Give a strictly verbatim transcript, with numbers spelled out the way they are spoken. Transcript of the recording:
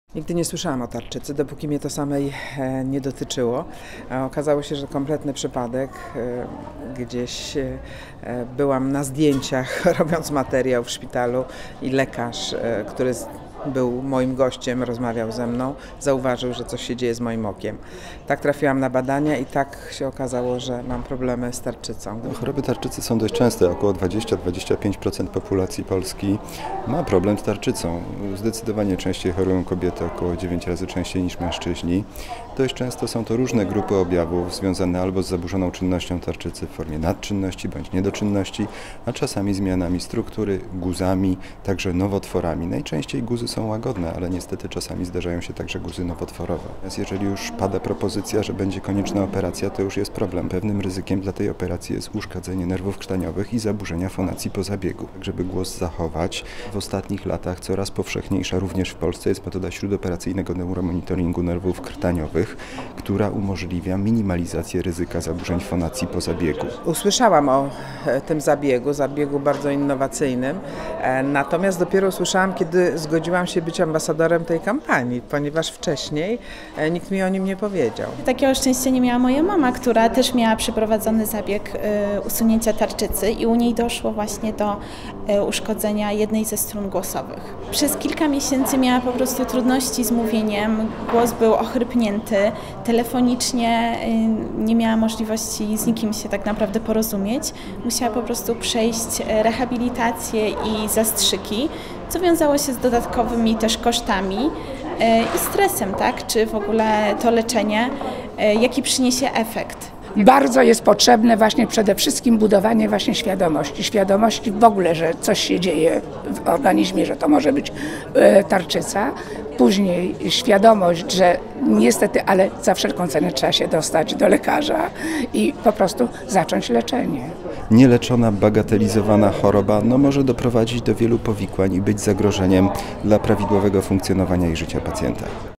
Nigdy nie słyszałam o tarczycy, dopóki mnie to samej nie dotyczyło. Okazało się, że kompletny przypadek. Gdzieś byłam na zdjęciach, robiąc materiał w szpitalu i lekarz, który był moim gościem, rozmawiał ze mną, zauważył, że coś się dzieje z moim okiem. Tak trafiłam na badania i tak się okazało, że mam problemy z tarczycą. Choroby tarczycy są dość częste. Około dwadzieścia do dwudziestu pięciu procent populacji Polski ma problem z tarczycą. Zdecydowanie częściej chorują kobiety, około dziewięć razy częściej niż mężczyźni. Dość często są to różne grupy objawów związane albo z zaburzoną czynnością tarczycy w formie nadczynności bądź niedoczynności, a czasami zmianami struktury, guzami, także nowotworami. Najczęściej guzy są łagodne, ale niestety czasami zdarzają się także guzy nowotworowe. Więc jeżeli już pada propozycja, że będzie konieczna operacja, to już jest problem. Pewnym ryzykiem dla tej operacji jest uszkadzenie nerwów krtaniowych i zaburzenia fonacji po zabiegu. Tak, żeby głos zachować, w ostatnich latach coraz powszechniejsza również w Polsce jest metoda śródoperacyjnego neuromonitoringu nerwów krtaniowych, która umożliwia minimalizację ryzyka zaburzeń fonacji po zabiegu. Usłyszałam o tym zabiegu, zabiegu bardzo innowacyjnym, natomiast dopiero usłyszałam, kiedy zgodziłam się być ambasadorem tej kampanii, ponieważ wcześniej nikt mi o nim nie powiedział. Takiego szczęścia nie miała moja mama, która też miała przeprowadzony zabieg usunięcia tarczycy i u niej doszło właśnie do uszkodzenia jednej ze strun głosowych. Przez kilka miesięcy miała po prostu trudności z mówieniem, głos był ochrypnięty, telefonicznie nie miała możliwości z nikim się tak naprawdę porozumieć. Musiała po prostu przejść rehabilitację i zastrzyki, co wiązało się z dodatkowymi też kosztami i stresem, tak? Czy w ogóle to leczenie, jaki przyniesie efekt. Bardzo jest potrzebne właśnie przede wszystkim budowanie właśnie świadomości. Świadomości w ogóle, że coś się dzieje w organizmie, że to może być tarczyca. Później świadomość, że niestety, ale za wszelką cenę trzeba się dostać do lekarza i po prostu zacząć leczenie. Nieleczona, bagatelizowana choroba no, może doprowadzić do wielu powikłań i być zagrożeniem dla prawidłowego funkcjonowania i życia pacjenta.